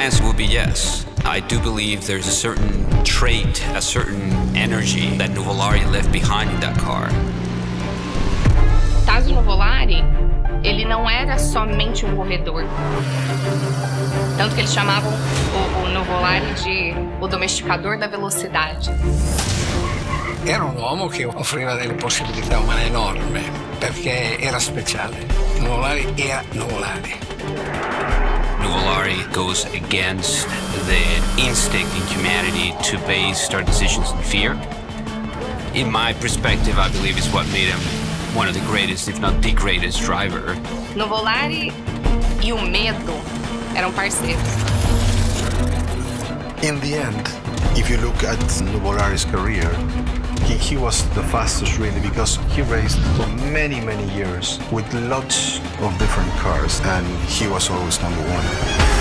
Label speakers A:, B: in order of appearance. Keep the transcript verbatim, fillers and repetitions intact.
A: answer would be yes. I do believe there's a certain trait, a certain energy that Nuvolari left behind in that car.
B: Tazio Nuvolari, ele não era somente um corredor. Tanto que eles chamavam o, o Nuvolari de o domesticador da velocidade.
C: Era un uomo che offriva delle possibilità umane enormi, perché era speciale. Nuvolari era Nuvolari.
A: Nuvolari goes against the instinct in humanity to base our decisions in fear. In my perspective, I believe it's what made him one of the greatest, if not the greatest driver.
B: Nuvolari e o medo eram parceiros.
D: In the end, if you look at Nuvolari's career, he, he was the fastest really because he raced for many, many years with lots of different cars and he was always number one.